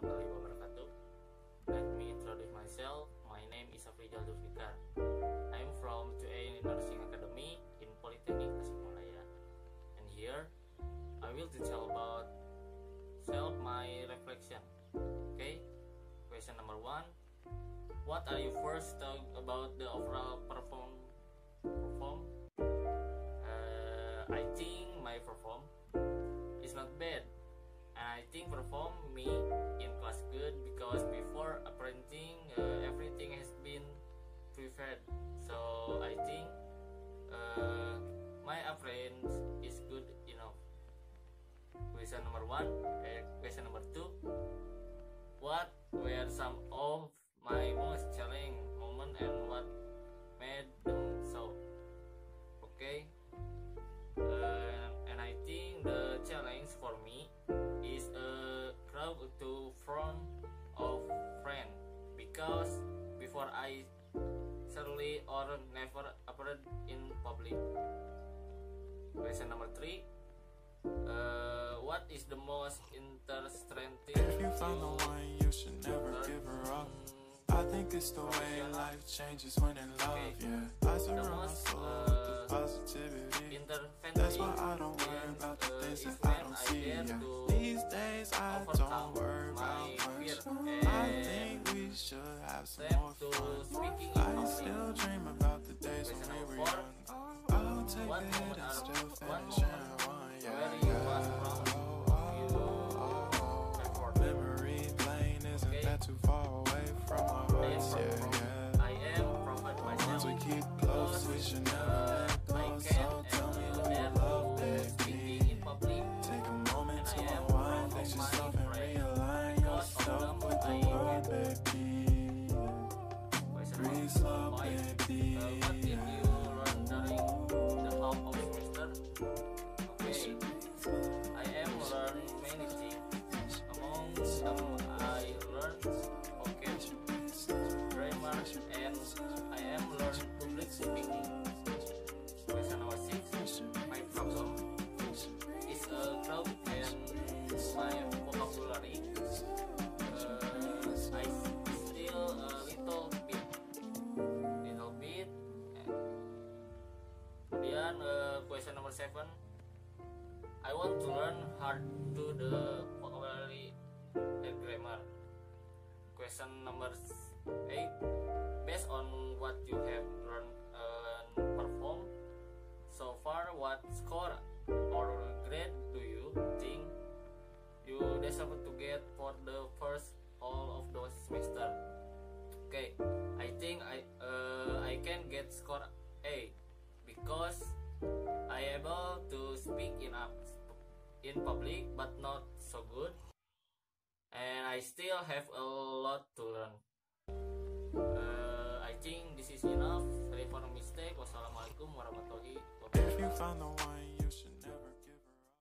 warahmatullahi wabarakatuh. Let me introduce myself. My name is Shaf Rizal Dzul Fikar. I am from 2A Nursing Academy in Polytechnic Tasikmalaya. And here I will tell about my reflection. Okay, question number 1. What are you first talk about the overall perform? I think my perform is not bad. I think perform me in class good because before apprenticing everything has been prepared. So I think my apprentice is good enough. Question number 1. Question number 2. What were some of my most challenging moments and what made them so? Okay. And I think the challenge for me is a crowd to front of friend because before I certainly or never appeared in public. Question number 3. What is the most interesting thing? If you found the one, you should never give her up. I think it's the way life changes when in love, yeah. I surround my soul with the positivity. That's why I don't worry about the things that I don't see, yeah. These days I don't worry about much. I think we should have some more fun. I still dream about the days when we were young. I'll take a hit and still finish in one, yeah. Memory lane, isn't that too far away from our hearts, yeah. I am from Once we keep close, we should never let go. So tell me who you love, baby. Take a moment to unwind, fix yourself and realign yourself with the world, baby. Breathe slow, baby. What did you learn during the half of semester? Okay, I am learning many things. Among them, I learned vocab, grammar, and I am learning public speaking. Question number 6. My problem is a crowd and my vocabulary. I still a little bit. Kemudian question number 7. I want to learn hard to the vocabulary and grammar. Question number 8. Based on what you have learned and performed so far, what score or grade do you think you deserve to get for the first all of the semester? Okay, I think I can get score A because I able to speak in public but not so good, and I still have a lot to learn. I think this is enough. Sorry for the mistake. Wassalamualaikum warahmatullahi wabarakatuh. If you found the one,